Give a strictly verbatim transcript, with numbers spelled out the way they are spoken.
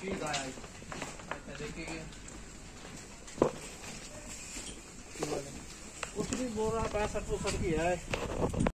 ठीक है देखिए कुछ भी बोल रहा पैंसठ सौ की है।